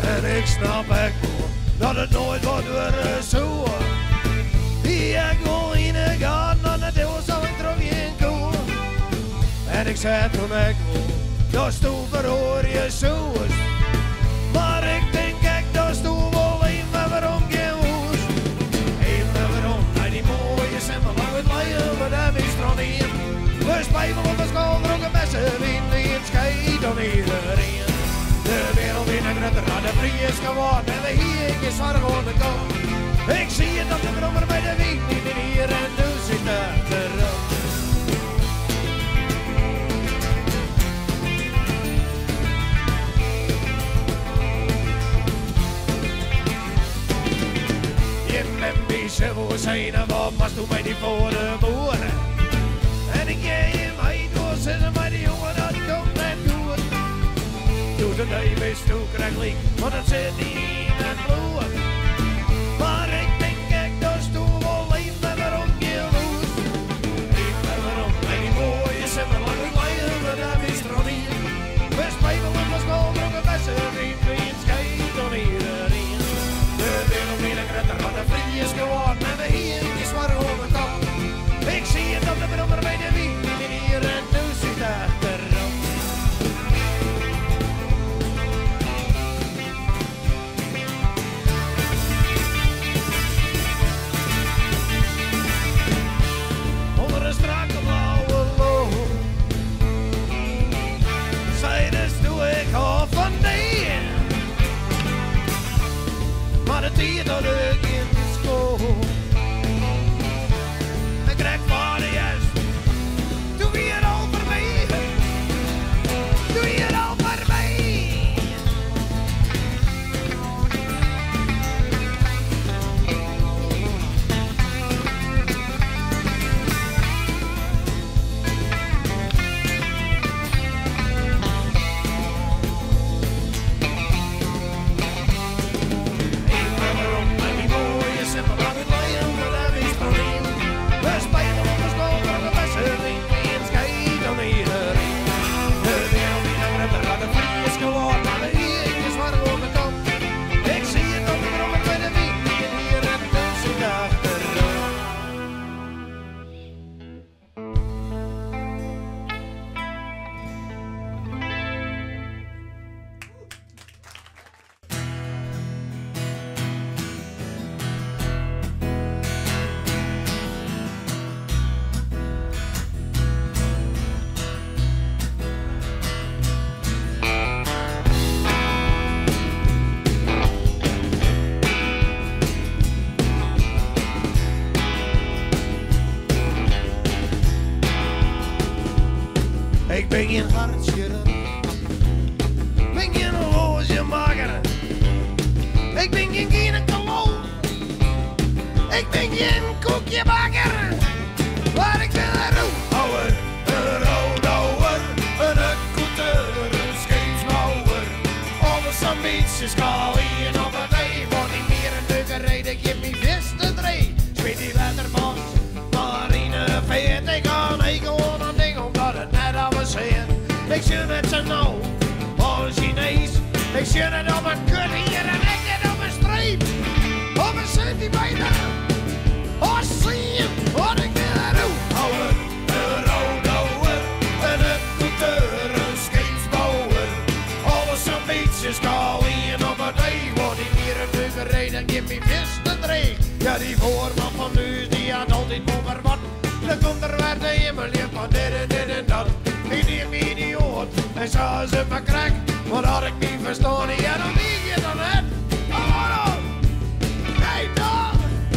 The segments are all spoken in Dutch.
En ik snap echt dat het nooit wordt weer zo. Ik wil in de gaten en het heel zal ik terug in koe. En ik zei toen ik wil, dat is toen verhoor je zo. Maar ik denk echt dat is toen wel even waarom geen hoes. Even waarom, nee die mooie zijn maar lang het leien, maar dat is nog niet. We spijbelen op de school, dronken bessen, wie in schijt dan iedereen. De wereld in een grutter aan de vrije is geworden en de hier is zwaar gewoon de kant. Ik zie het op de brommer bij de wieg, niet in hier en nu zit daar terug. Je bent bezig voor zijn en wat was toen mij niet voor de boeren. En ik jij je mij door, zeggen mij die jongen dat komt net goed. Doe de neus toe krijg liek, want het zit niet in het bloed. Maar ik denk echt dat is toen wel even waarom je moest. Even waarom, en die mooie zijn maar lang geleden, maar dat is er al niet. We spelen op de school, dronken bessen, wie in schijt dan iedereen. De wereld in een grutter aan de vrije is geworden en de hier is zwaar gewoon de kant. Ik zie het op de brommer bij de wieg, in hier en nu zit achterop. Onder een strakke blauwe loop, zij dus doe ik al van die. Maar het hier dat ik in de school. Ik krijg vader juist. Doe je het al voor mij? Doe je het al voor mij? Ik ben geen hartschudder, ben geen horlogemaker, ik ben geen gynaecoloog, ik ben geen koekjebakker, maar ik ben een roehouwer, een roodhouwer, een couteur, een scheepsbouwer, alles ambities kalien op het ei, wordt niet meer een deugerij, ik geef me vis te dree, speed die letterband, marine veet, ik ga nee gewoon een ding omdat het net al was heen. Ik zie het zo nou, al Chinees, ik zie het op een kut hier en ik het op een streep, op een centimeter, oh zie je, wat ik wil een roehouwer, een roodhouwer, een couteur, een scheepsbouwer, alles ambities kalien op het ei, wordt niet meer een deugerij, dan geef me vis te dree. Ja, die voorman van nu, die had altijd over wat. Dan komt er weer de hemel in van dit en dat. Ik neem me idioot, en zo ze me krijg. Wat had ik niet verstaan, ja dan lieg je dan net. Oh, dan. Nee, dan.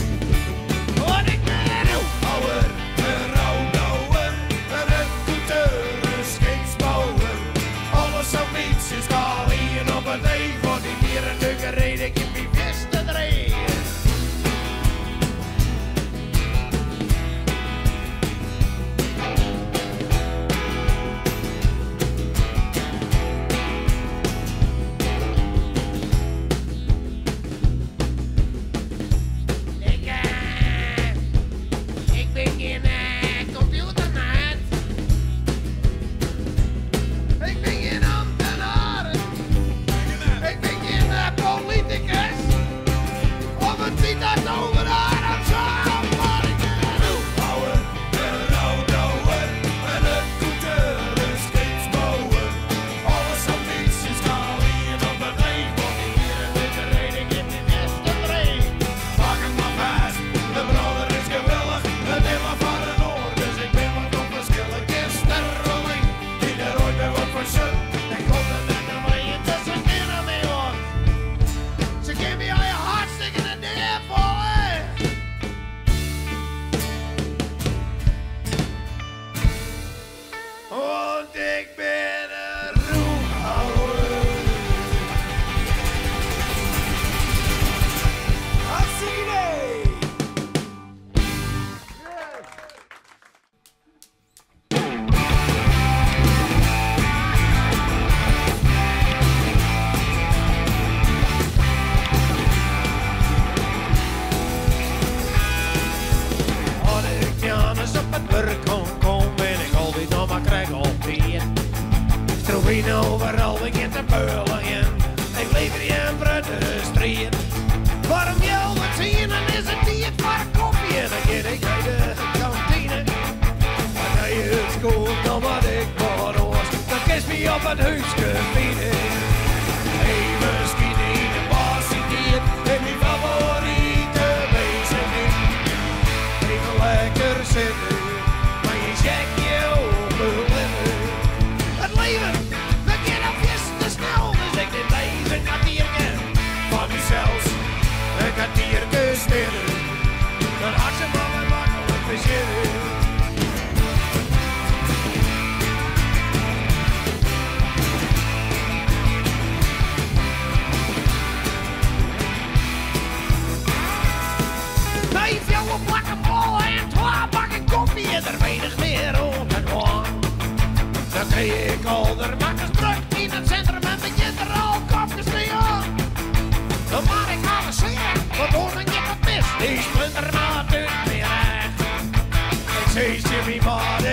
Wat ik ben een roehouwer, een roodhouwer, een couteur, een scheepsbouwer. Alles ambities kalien op het ei, wordt niet meer een deugerij, ik heb me vis te dree.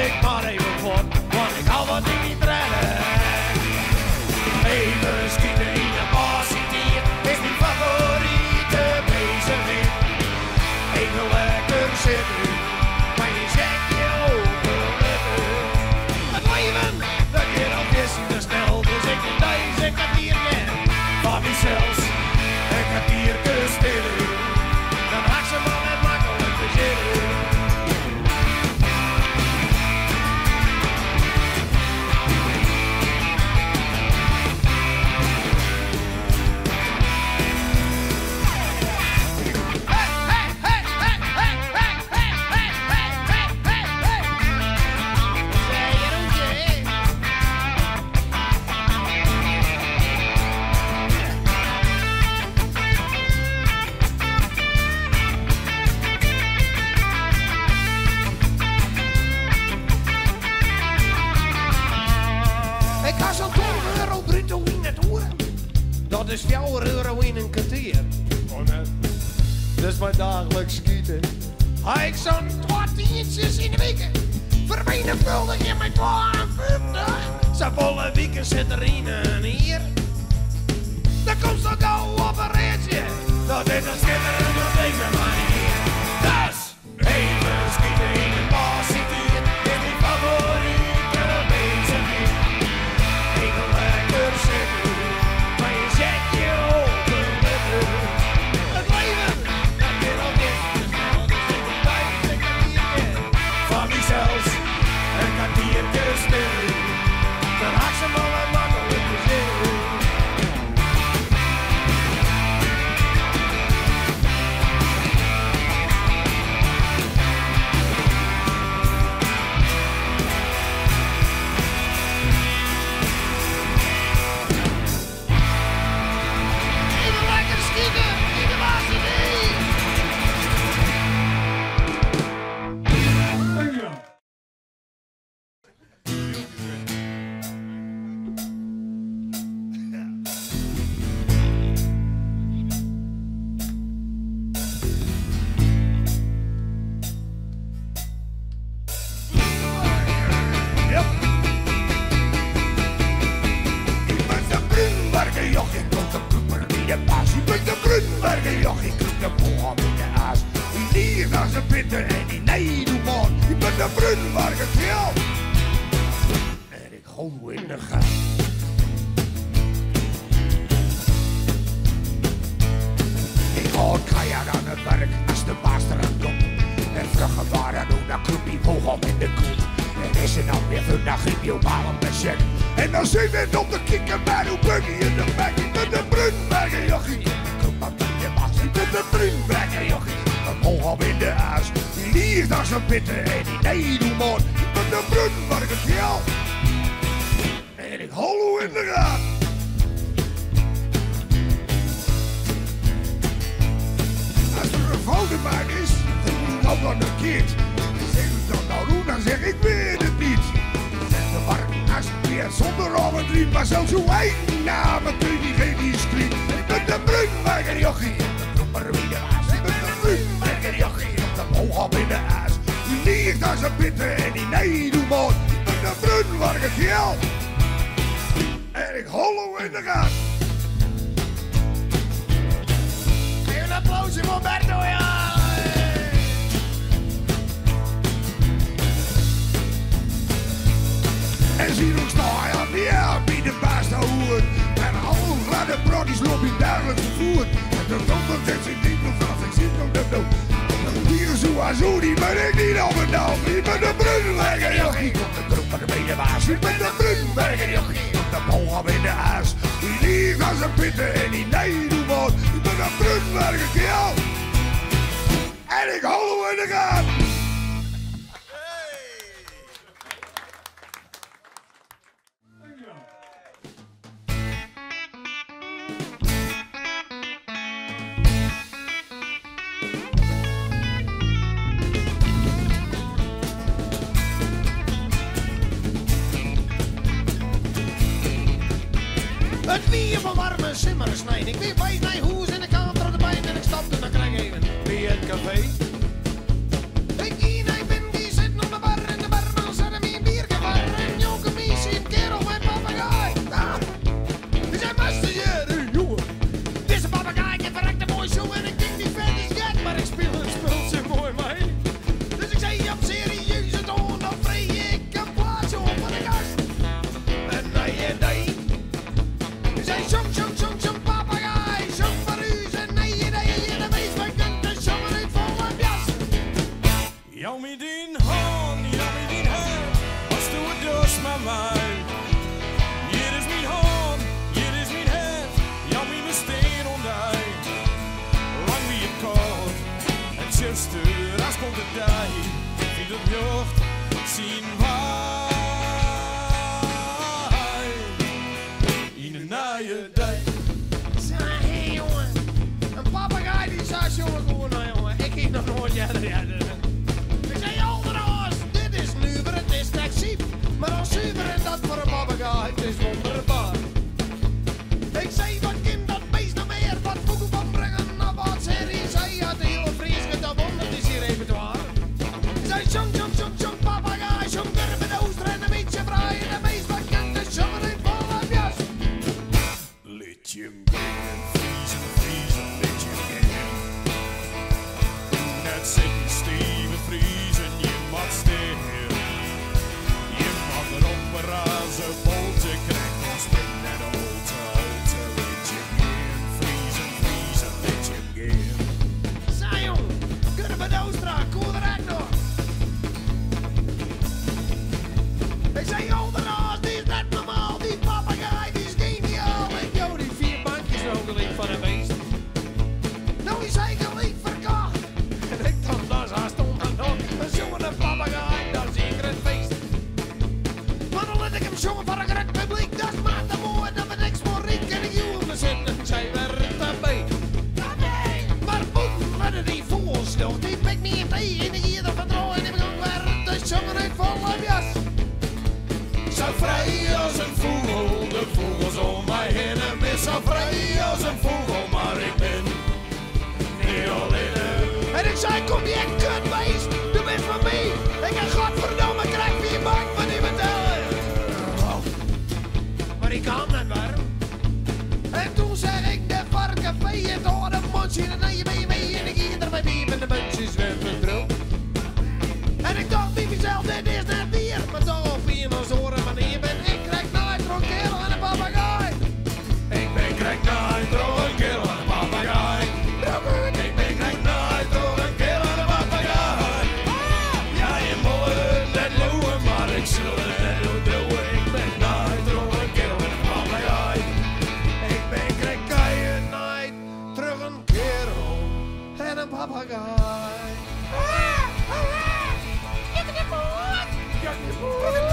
ik maar even voort, want ik hou wat ik niet redden. Even schieten in de bassietier is mijn favoriete bezigheid. Even lekker zitten, maar je zegt je openletten. Het leven, dat gaat al best te snel, dus ik in deze kwartier ken van mezelf. Een kwartier stillen, dan haak ze wel net makkelijk verzinnen. Dat is €4 in een kwartier. Oh nee. Dat is mijn dagelijks schieten. Heb ik zo'n 2 tientjes in de week. Vermenigvuldig in mijn 52. Zo'n volle weken zit er in en hier. Dan komt zo gauw op een ritje. Dat is een schitterend op deze manier. Dus even schieten in een bassietier. Is mijn favoriete bezigheid. Even lekker zitten. En dan zit het op de kikker bij de buggy in de bek. Ik ben de Brunberger jochie. Kom maar bij je was. Ik ben de Brunberger jochie. Een hoog op in de aas. Die ligt als een pitten en die nee doe man. Ik ben de Brunberger geel. En ik hollo in de raad. Als er een fout gemaakt is, dan moet ik ook nog een kind. Zeg ik dat nou doen, dan zeg ik weet het niet. De warm als weer zonder overdriet, maar zelfs uw eigen namen kun je geen discreet. Ik ben de Brunberger jochie, de klopper wie de aas. Ik ben de Brunberger jochie, op de hoog op in de aas. Die ligt als een pitten en die nee doe man. Ik ben de Brunberger geel. En ik hollo in de gaten. Geef een applausje voor Berto, ja! En zie nog staan aan de bij de baas te hoeren. En alle gladde brodies lopen dagelijks vervoer. En de donder zet zich niet nog vast, ik zie nog de dood. Hier zo aan zo, die ben ik niet op en down. Ik ben de Brunberger jochie, op de kroeper bij de baas. Ik ben de Brunberger jochie, op de boog op in de aas. Die ligt als een pitten en die nee doe man. Ik ben de Brunberger geel. En ik hollo in de gaten. Het weer van warme simmer snijden. Ik weer bij mijn hoes en ik kan er de pijn en ik stap en dan krijg ik even bij het café. Ik hier, ik ben die zit op de bar en de barman zet hem zei zong, papegaai, zong voor u zijn nee, de meest bekende zongen uit volle jas. Jou met die hand, jou met die hand, als du het dus met mij. Hier is mijn hand, hier is mijn hand, jou met mijn steen ondij. Lang wie het kort, en zuster, als komt het dag, in de lucht zien wij. In de naaie dag. Hé jongen, een papegaai die zei jongen gewoon nou jongen, ik heb nog nooit jaren. Ik zei onderhoors, dit is nuver, het is taxi, maar als zuiver en dat voor een papegaai, het is wonderbaar. Ik zei wat kind dat beest nog meer, wat boeken van brengen naar wat serie, zei het hele Fries, dat wonderd is hier repertoire. Ik zei zong, papegaai, zong met de ooster en een beetje vrij, en de meest bekende zongen in volle jas. Let je hem gaan, vriezen, vriezen, let je hem gaan. Net zitten steven vriezen, je mag stil. Je mag erop een razen boltje krijgen, dan spring naar de holte, holte. Let je hem gaan, vriezen, vriezen, let je hem gaan. Zei jong, kunnen we de Oostra, koel eruit nog. Ik zei onderhoors, die is net normaal, die papegaai, die is geniaal. En joh, die 4 bankjes nou gelijk van een beest. Nou is hij gelijk verkocht. En ik dacht, dat is haast nog. Een zongende papegaai, dat is zeker een feest. Maar dan let ik hem zongen voor een groot publiek, dat is maar te mooi, dat we niks voor riek. En ik hield hem zitten, zij werd erbij. Maar boeten werden die vogels stil, die pik me in thee. En ik hier de vertrouwen en ik begon weer te zongen uit volle jas. Zo vrij als een vogel, de vogels om mij heen. En ben zo vrij als een vogel, maar ik ben niet alleen. En ik zei, kom je een kutbeest, du bent van mij. Ik heb godverdomme krijg 4 bank van die betalen. Oh. Maar ik kwam dan warm. En toen zeg ik, de varken vee het hoor een mondje. En dan je mee en ik hier erbij diep en de muntjes werd verdroogd. En ik dacht bij mezelf, dit is net bier. Maar toch op een als horen wanneer ben ik krijg nooit voor een kerel en een papegaai. Ik ben krijg nooit door een kerel en een papegaai. Ik ben krijg nooit door een kerel en een papegaai. Ja, je moet net loeien, maar ik zal het net doen. Ik ben nooit door een kerel en een papegaai. Ik ben krijg nooit terug een kerel en een papegaai. Ja, je moet.